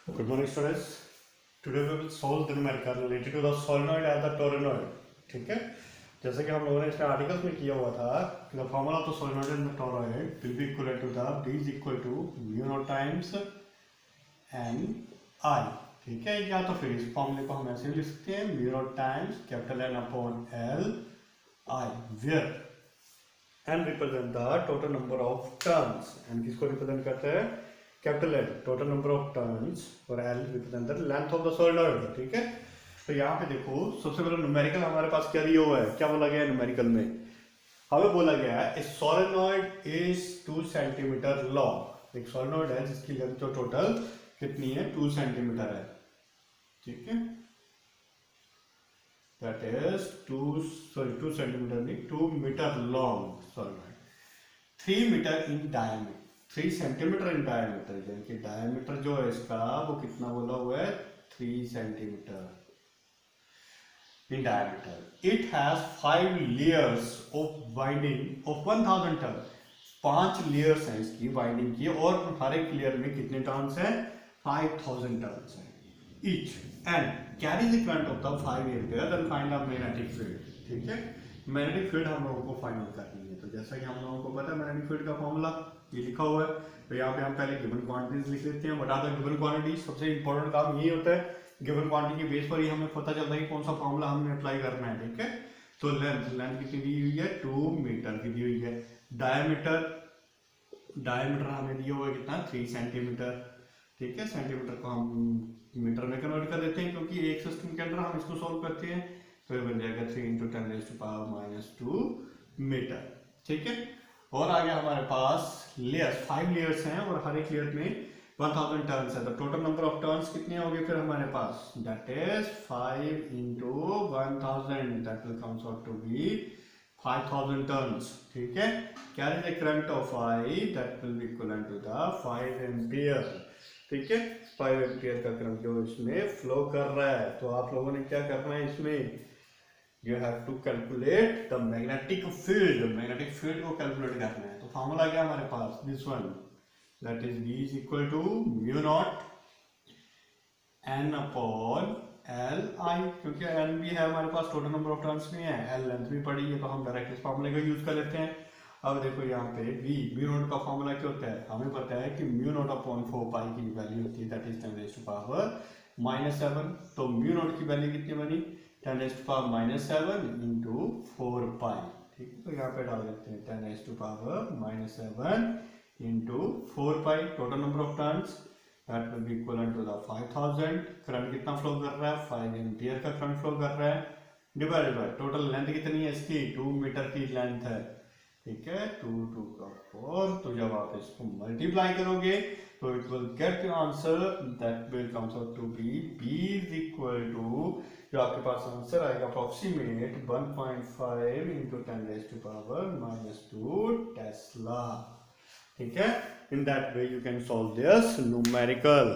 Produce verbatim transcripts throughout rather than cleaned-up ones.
Good morning, students. Today we will solve the numerical related to the solenoid and the toroid. ठीक है, जैसे कि हम लोगों ने इसमें आर्टिकल्स में किया हुआ था कि the formula of the solenoid and the toroid will be equal to the d is equal to mu naught times n I. ठीक है, या तो फिर इस फॉर्मूले को हम ऐसे लिख सकते हैं mu naught times capital N upon L I, where n represent the total number of turns. n किसको रिप्रेजेंट करता है? Capital N, total number of turns, और L represent the length of the solenoid. ठीक है, तो यहाँ पे देखो सबसे पहले न्यूमेरिकल हमारे पास क्या दिया हुआ है, क्या बोला गया है न्यूमेरिकल में? हमें बोला गया है solenoid is two centimetre long. एक सोलेनॉइड है जिसकी लेंथ जो टोटल कितनी है, टू सेंटीमीटर है. ठीक है, that is two sorry two centimetre नहीं, two metre long solenoid, three metre in diameter, three centimetre in diameter, यानी कि डायमीटर जो है इसका वो कितना बोला हुआ है, three centimetre in diameter. It has five layers of winding of one thousand turn. पांच लेयर्स हैं इसकी वाइंडिंग की, और हर एक लेयर में कितने टर्न्स हैं, फाइव थाउजेंड टर्न्स हैं each. And carries the current of the five ampere and find the magnetic field. ठीक है, मैग्नेटिक फील्ड हम लोगों को फाइंड करनी है. तो जैसा कि हम लोगों को पता है मैग्नेटिक फील्ड का फॉर्मूला ये लिखा हुआ है, तो यहाँ पे हम पहले गिवन क्वांटिटीज लिख लेते हैं. बता दो गिवन क्वांटिटी सबसे इंपॉर्टेंट काम यही होता है, गिवन क्वांटिटी के बेस पर ही हमें पता चलता है कि कौन सा फॉर्मूला हमने अप्लाई करना है. ठीक है, तो लेंथ लेंथ कितनी दी हुई है, टू मीटर की दी हुई है. डायमीटर डायमीटर हमें दिया हुआ है कितना, थ्री सेंटीमीटर. ठीक है, सेंटीमीटर को हम मीटर में कन्वर्ट कर देते हैं क्योंकि एक सिस्टम के अंदर हम इसको सोल्व करते हैं. तो ये बन जाएगा three into ten raise to power minus two metre. ठीक है, और आगे हमारे पास लेयर्स, फाइव लेयर्स हैं और हर एक लेयर में वन थाउजेंड टर्न्स है. तो टोटल नंबर ऑफ टर्न्स कितने होंगे फिर हमारे पास, that is five into one thousand, that will comes out to be five thousand turns. ठीक है, carry the current of I, that will be equivalent to the five ampere. ठीक है, five ampere का करंट जो इसमें flow कर रहा है. तो आप लोगों ने क्या करना है इसमें, you have to calculate the magnetic field. magnetic field को कैलकुलेट करना है. तो फॉर्मूला क्या हमारे पास, this one, that is V is equal to mu naught n upon L I. क्योंकि n भी है हमारे पास, टोटल नंबर ऑफ टर्न्स भी है, L लेंथ भी पड़ी है, तो हम डायरेक्ट इस फॉर्मूले का यूज कर लेते हैं. अब देखो यहाँ पे V, म्यू नॉट का फॉर्मूला क्या होता है, हमें पता है कि mu naught upon four pi की वैल्यू होती है, that is ten raise to power minus seven. तो म्यू नॉट की वैल्यू कितनी बनी, ten raise to power minus seven into four pi. ठीक है, तो यहाँ पे डाल देते हैं ten raise to power minus seven into four pi. Total number of turns that will be equal to the five thousand. Current कितना flow कर रहा है, फाइव एम्पियर का करंट फ्लो कर रहा है, डिवाइडेड बाय टोटल लेंथ कितनी है इसकी, टू मीटर की लेंथ है. ठीक है, टू टू का फोर. तो जब आप इसको मल्टीप्लाई करोगे तो it will get the answer, that will comes out to be B is equal to, जो आपके पास आंसर आएगा approximate one point five into ten raise to power minus two tesla. ठीक है, in that way you can solve this numerical.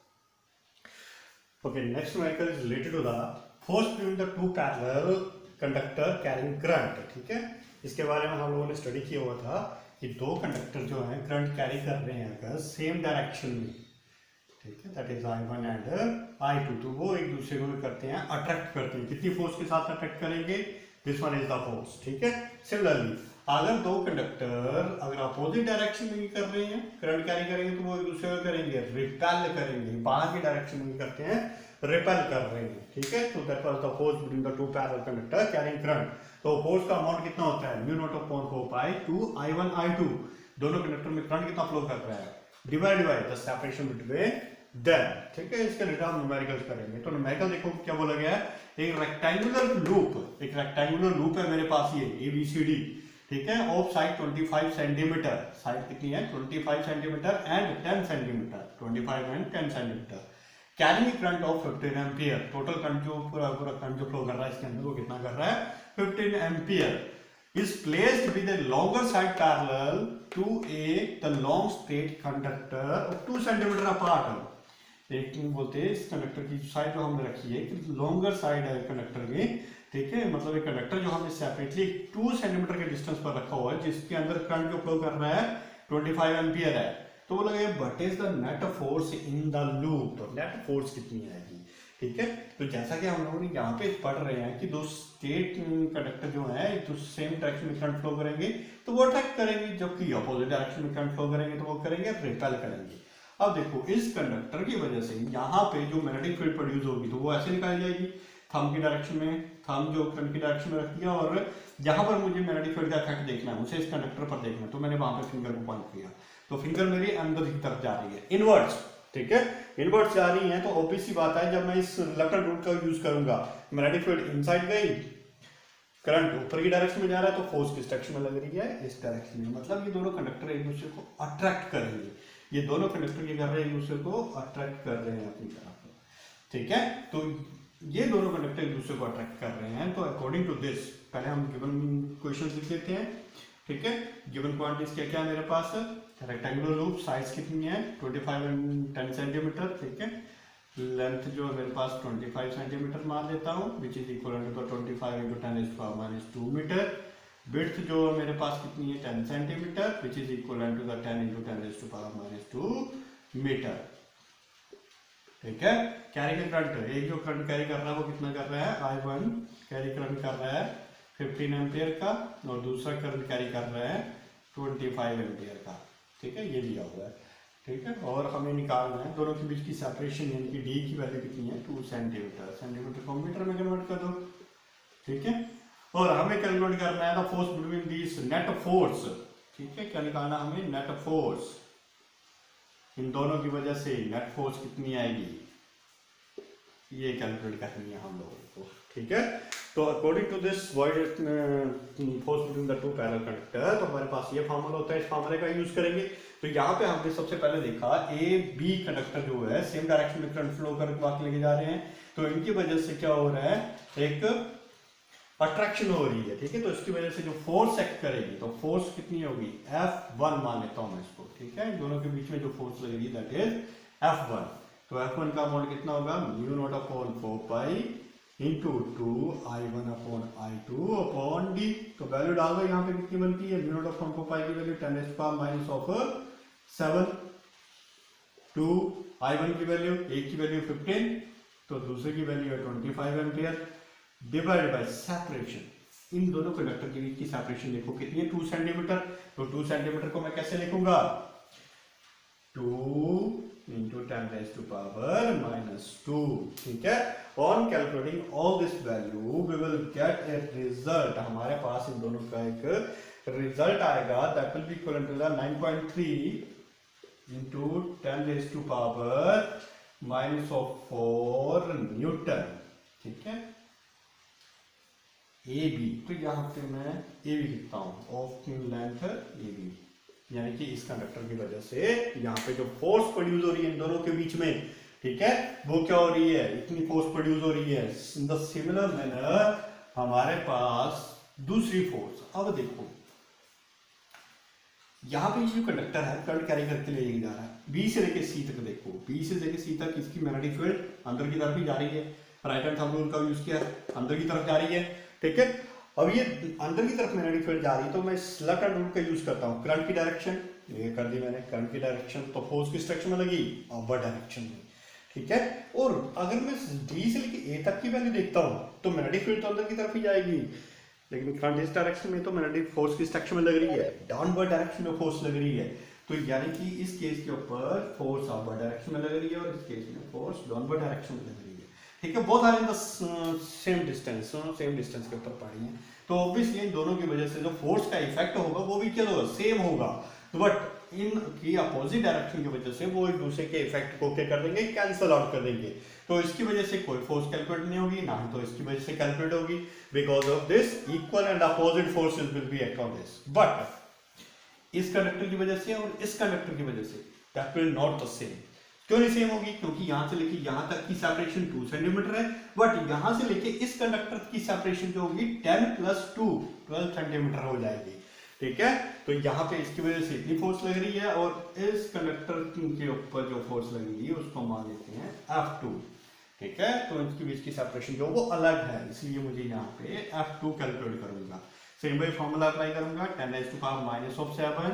Okay, next numerical is related to the force between the two parallel conductor carrying current. ठीक है, इसके बारे में हम लोगों ने स्टडी किया हुआ था कि दो कंडक्टर जो हैं करंट कैरी कर रहे हैं अगर सेम डायरेक्शन में, ठीक है, that is I one and I two, तो वो एक दूसरे को करते हैं, अट्रैक्ट करते हैं. कितनी फोर्स के साथ अट्रैक्ट करेंगे, this one is the force. ठीक है, सिमिलरली अगर दो कंडक्टर अगर अपोजिट डायरेक्शन में कर रहे हैं, करंट कैरी करेंगे, तो वो एक दूसरे को करेंगे, रिपेल करेंगे, बाहर की डायरेक्शन में करते हैं, रिपेल कर रहे हैं. ठीक है, तो that was the force between the two parallel conductor carrying current. तो फोर्स का अमाउंट कितना होता है, mu naught upon four pi two I one I two. दोनों कंडक्टर में करंट कितना फ्लो कर रहा है, divide by the separation between them. ठीक है, इसके रिटर्न न्यूमेरिकल्स करेंगे. तो न्यूमेरिकल देखो क्या बोला गया है, एक रेक्टेंगुलर लूप, एक रेक्टेंगुलर लूप है मेरे पास ये ए बी सी डी. ठीक है, of side twenty five centimetre, side कितनी है twenty five centimetre and ten centimetre, twenty five and ten centimetre. Carrying current of fifteen ampere. Total current जो पूरा पूरा करंट जो फ्लो कर रहा है इसके अंदर वो कितना कर रहा है, fifteen ampere. is placed with a longer side parallel to a the long straight conductor of two centimeter apart. एक बोलते हैं इस कंडक्टर की साइड जो हमने रखी है कि लॉन्गर साइड है कंडक्टर में. ठीक है, मतलब एक कंडक्टर जो हमने सेपरेटली टू सेंटीमीटर के डिस्टेंस पर रखा हुआ है, जिसके अंदर करंट जो फ्लो कर रहा है ट्वेंटी फाइव एम्पियर है. तो वो लगेगा what is the net force in the loop, तो नेट फोर्स कितनी आएगी, ठीक है। तो जैसा कि हम लोगों ने यहाँ पे पढ़ रहे हैं कि दो स्टेट कंडक्टर जो है तो सेम डायरेक्शन में करंट फ्लो करेंगे तो वो अट्रैक्ट करेंगे, जबकि अपोजिट डायरेक्शन में करंट फ्लो करेंगे तो वो करेंगे रिपेल करेंगे। अब देखो इस कंडक्टर की वजह से यहाँ पे जो मैग्नेटिक फील्ड प्रोड्यूस होगी तो वो ऐसे निकाली जाएगी थंब की डायरेक्शन में, थंब जो करंट की डायरेक्शन में रख दिया, और जहां पर मुझे मैग्नेटिक फील्ड का इफेक्ट देखना है उसे इस कंडक्टर पर देखना है, तो मैंने वहां पर फिंगर को पॉइंट किया तो फिंगर मेरी अंदर की तरफ जा रही है इनवर्ट्स, ठीक है, इनवर्ट्स जा रही है। तो ऑब्वियस सी बात है जब मैं इस लेफ्ट रूट का यूज करूंगा मैग्नेटिक फील्ड इनसाइड गई, करंट ऊपर की डायरेक्शन में जा रहा है तो फोर्स किस डायरेक्शन में लग रही है, इस डायरेक्शन में, मतलब ये दोनों कंडक्टर एक दूसरे को अट्रैक्ट करेंगे, ये दोनों कंडक्टर क्या कर रहे हैं एक दूसरे को अट्रैक्ट कर रहे हैं अपनी तरफ, ठीक है। तो ये दोनों कंडक्टर एक दूसरे को अट्रैक्ट कर रहे हैं। तो अकॉर्डिंग टू दिस पहले हम गिवन क्वेश्चन लिख लेते हैं, ठीक है। गिवन क्वांटिटीज क्या क्या है मेरे पास, रेक्टेंगुलर लूप साइज कितनी है पच्चीस एंड टेन सेंटीमीटर, ठीक है। लेंथ जो है मेरे पास पच्चीस सेंटीमीटर मान लेता हूँ which is equal to twenty five into ten is power minus two metre. Width जो मेरे पास कितनी है ten centimetre which is equal to the ten into ten is to power minus two metre, ठीक है। कैरी का current, एक जो करंट कैरी कर रहा है वो कितना कर रहा है, आई वन कैरी करंट कर रहा है फिफ्टीन एम्पियर का, और दूसरा करंट कैरी कर रहा है पच्चीस एम्पियर का, ठीक है, ये दिया हुआ है, ठीक है। और हमें निकालना है दोनों के बीच की सेपरेशन यानी कि डी की वैल्यू कितनी है टू सेंटीमीटर, सेंटीमीटर को मीटर में कन्वर्ट कर दो, ठीक है। और हमें कैलकुलेट करना है the force between this net force, ठीक है, क्या निकालना हमें नेट फोर्स, इन दोनों की वजह से नेट फोर्स कितनी आएगी ये कैलकुलेट करनी है हम लोगों को, ठीक है। तो according to this void force between the two parallel conductor, तो हमारे पास ये फॉर्मूला होता है, इस फॉर्मूले का यूज करेंगे। तो यहाँ पे हमने सबसे पहले देखा ए बी कंडक्टर जो है सेम डायरेक्शन में करंट फ्लो करके लेके जा रहे हैं, तो इनकी वजह से क्या हो रहा है एक अट्रैक्शन हो रही है, ठीक है। तो इसकी वजह से जो फोर्स एक्ट करेगी तो फोर्स कितनी होगी एफ वन मान लेता हूं मैं इसको, ठीक है। दोनों के बीच में जो फोर्स लगेगी दैट इज एफ वन। तो एफ वन का अमाउंट कितना होगा mu naught upon four pi into two I one upon I two upon D. तो वैल्यू डाल दो यहाँ पे कितनी बनती है mu naught upon four pi की value ten is power minus of seven, two I one की वैल्यू, एक की वैल्यू फिफ्टीन तो दूसरे की वैल्यू है twenty five ampere, divide bye separation, इन दोनों कंडक्टर के बीच की सेपरेशन देखो कितनी है टू सेंटीमीटर। तो टू सेंटीमीटर को मैं कैसे लिखूंगा two into ten raise to power minus two, ठीक है। On calculating all this value we will get a result, हमारे पास इन दोनों का एक रिजल्ट आएगा that will be equal to the nine point three into ten raise to power minus of four newton, ठीक है। ए बी, तो यहाँ पे मैं ए बी लिखता हूँ ऑफ लेंथ ए बी, यानी कि इस कंडक्टर की वजह से यहाँ पे जो फोर्स प्रोड्यूस हो रही है इन दोनों के बीच में, ठीक है, वो क्या हो रही है इतनी फोर्स प्रोड्यूस हो रही है। इन द सिमिलर मैनर हमारे पास दूसरी फोर्स, अब देखो यहाँ पे जो कंडक्टर है करंट कैरी करके ले जा रहा है बी से लेके सी तक, देखो बी से लेके सी तक इसकी मैग्नेटिक फील्ड अंदर की तरफ ही जा रही है, राइट हैंड थंब रूल का यूज किया अंदर की तरफ जा रही है, ठीक है। अब ये अंदर की तरफ मैग्नेटिक फील्ड जा रही है तो मैं लेफ्ट हैंड रूल का यूज करता हूँ, करंट की डायरेक्शन ये कर दी मैंने, करंट की डायरेक्शन तो फोर्स किस डायरेक्शन में लगी अपर डायरेक्शन में, ठीक है। और अगर मैं डी से लेके ए तक की वैल्यू देखता हूँ तो मैग्नेटिक फील्ड तो अंदर की तरफ ही जाएगी, लेकिन करंट इस डायरेक्शन में तो मैग्नेटिक फोर्स किस डायरेक्शन में लग रही है डाउनवर्ड डायरेक्शन में फोर्स लग रही है। तो यानी कि इस केस के ऊपर फोर्स अपवर्ड डायरेक्शन में लग रही है और इस केस में फोर्स डाउनवर्ड डायरेक्शन में लग रही है, ठीक है। Both are in the same distance, same distance के ऊपर पड़ी है, तो ऑब्वियसली इन दोनों की वजह से जो फोर्स का इफेक्ट होगा वो भी क्या होगा सेम होगा, बट इन की अपोजिट डायरेक्शन की वजह से वो एक दूसरे के इफेक्ट को क्या कर देंगे कैंसिल आउट कर देंगे। तो इसकी वजह से कोई फोर्स कैलकुलेट नहीं होगी, ना ही तो इसकी वजह से कैलकुलेट होगी, because of this equal and opposite forces will be act on this. But इस कंडक्टर की वजह से और इस कंडक्टर की वजह से that will not the same. क्यों नहीं सेम होगी, क्योंकि यहां से लेके यहां तक की सेपरेशन टू सेंटीमीटर है, बट यहां से लेके इस कंडक्टर की सेपरेशन जो होगी ten plus two twelve centimetre हो जाएगी, ठीक है। तो यहाँ पे इसकी वजह से इतनी फोर्स लग रही है और इस कंडक्टर के ऊपर जो फोर्स लगेगी उसको मान लेते हैं एफ टू, ठीक है। तो इसके बीच की सेपरेशन जो वो अलग है, इसलिए मुझे यहाँ पे एफ टू कैलकुलेट करूंगा। सेम वही फॉर्मूला अप्लाई करूंगा ten raise to power minus of seven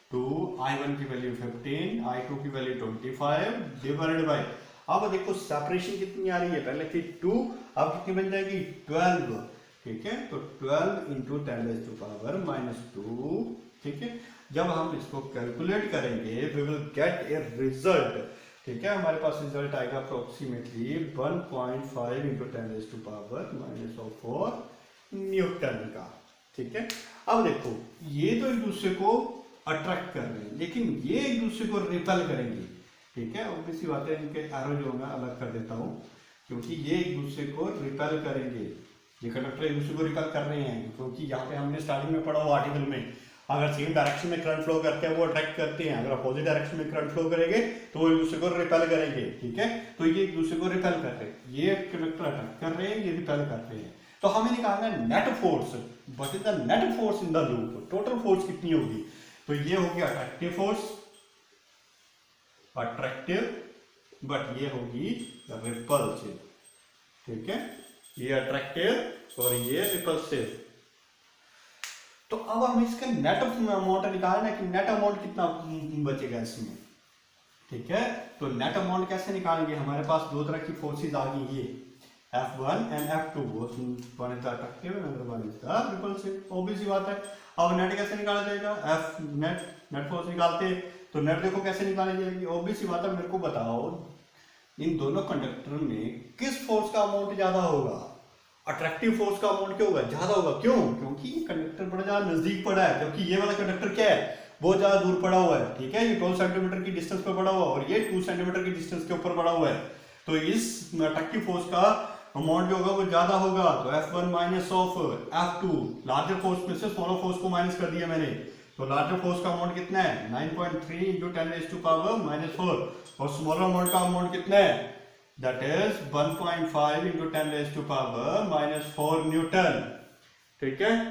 two I one की वैल्यू फिफ्टीन, आई टू की value twenty five divided by, अब देखो सेपरेशन कितनी आ रही है, पहले थी टू, अब कितनी बन जाएगी ट्वेल्व, ठीक है। तो twelve into ten raise to power minus two, ठीक है। जब हम इसको कैलकुलेट करेंगे we will get a result, ठीक है। हमारे पास रिजल्ट आएगा approximately one point five into ten raise to power minus of four newton का, ठीक है। अब देखो ये तो एक दूसरे को अट्रैक्ट कर रहे हैं, लेकिन ये एक दूसरे को रिपेल करेंगे, ठीक है। ऑब्वियसली बात है, इनके एरो जो मैं अलग कर देता हूँ, क्योंकि ये एक दूसरे को रिपेल करेंगे, ये कंडक्टर एक दूसरे को रिपेल कर रहे हैं, क्योंकि यहाँ पे हमने स्टार्टिंग में पढ़ा हुआ आर्टिकल में, अगर सेम डायरेक्शन में करंट फ्लो करते हैं वो अट्रैक्ट करते हैं, अगर अपोजिट डायरेक्शन में करंट फ्लो करेंगे तो वो एक दूसरे को रिपेल करेंगे, ठीक है। तो ये एक दूसरे को रिपेल कर रहे हैं, ये कंडक्टर अट्रैक्ट कर रहे हैं, ये रिपेल कर रहे हैं। तो हमें निकालना है net force, what is the net force in the loop, total force कितनी होगी। तो ये होगी अट्रैक्टिव फोर्स, अट्रैक्टिव, बट ये होगी रिपल्सिव, ठीक है। ये अट्रैक्टिव और ये रिपल्सिव। तो अब हम इसका नेट अमाउंट निकालना है कि नेट अमाउंट कितना बचेगा इसमें, ठीक है। तो नेट अमाउंट कैसे निकालेंगे, हमारे पास दो तरह की फोर्सेस आ गई, ये F one and F two, one is the attractive and other one is the repulsive, obvious बात है। अब नेट कैसे निकाला जाएगा, एफ नेट नेट फोर्स निकालते, तो नेट देखो कैसे निकाली जाएगी, ऑब्वियस बात है। मेरे को बताओ इन दोनों कंडक्टर में किस फोर्स का अमाउंट ज्यादा होगा, अट्रैक्टिव फोर्स का अमाउंट क्या होगा, ज्यादा होगा, क्यों, क्योंकि ये कंडक्टर बड़ा ज्यादा नजदीक पड़ा है, जबकि ये वाला कंडक्टर क्या है, बहुत ज्यादा दूर पड़ा हुआ है, ठीक है। ये ट्वेल्व सेंटीमीटर की डिस्टेंस पे पड़ा हुआ है और ये टू सेंटीमीटर की डिस्टेंस के ऊपर पड़ा हुआ है, तो इस अट्रैक्टिव फोर्स का अमाउंट जो होगा वो ज्यादा होगा। तो F one minus of F two, larger force में से स्मॉलर फोर्स को माइनस कर दिया मैंने, तो लार्जर फोर्स का अमाउंट कितना है nine point three into ten raise to power minus four, और स्मॉलर अमाउंट का अमाउंट कितना है, that is one point five into ten raised to power minus four newton, ठीक है,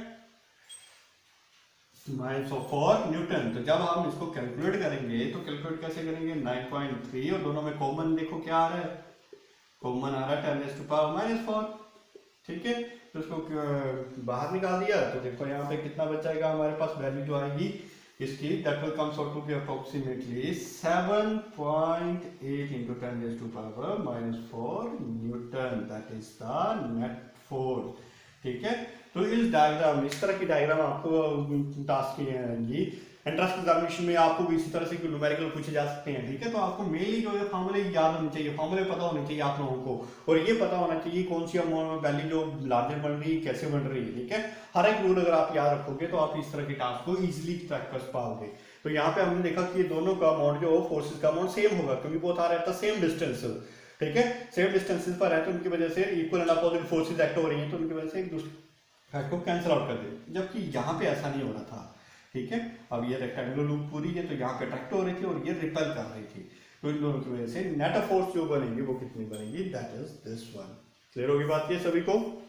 माइनस फोर न्यूटन। तो जब हम इसको कैलकुलेट करेंगे तो कैलकुलेट कैसे करेंगे, नाइन पॉइंट थ्री और दोनों में कॉमन देखो क्या आ रहा है, कॉमन आ रहा है ten raised to power minus four, ठीक है। तो इसको बाहर निकाल दिया, तो देखो यहाँ पे कितना बच जाएगा हमारे पास, वैल्यू जो आएगी इसकी, that will comes out to be approximately seven point eight into ten raised to power minus four newton, that is the net force, ठीक है। तो इस डायग्राम, इस तरह की डायग्राम आपको टास्क की आएंगी एंट्रेंस एग्जामिनेशन में, आपको भी इसी तरह से न्यूमेरिकल पूछे जा सकते हैं, ठीक है। तो आपको मेनली जो है फॉर्मूले याद होने चाहिए, फॉर्मूले पता होने चाहिए आप लोगों को, और ये पता होना चाहिए कौन सी वैल्यू जो लार्जर बन रही है कैसे बन रही है, ठीक है। हर एक रूल अगर आप याद रखोगे तो आप इस तरह के टास्क को इजिली ट्रैक कर पाओगे। तो यहाँ पे हमने देखा कि दोनों का अमाउंट जो फोर्सेज का अमाउंट सेम होगा, क्योंकि बोथ आ रहता सेम डिस्टेंस, ठीक है, सेम डिस्टेंसेस पर है, तो उनकी वजह से equal and opposite forces act हो रही है, तो उनकी वजह से एक दूसरे को कैंसिल आउट कर दे, जबकि यहाँ पे ऐसा नहीं हो रहा था, ठीक है। अब ये रेक्टेंगुलर लूप पूरी है, तो यहाँ पे अट्रैक्ट हो रही थी और ये रिपेल कर रही थी, तो इन दोनों की वजह से नेट फोर्स जो बनेगी वो कितनी बनेगी, that is this one. Clear होगी बात ये सभी को।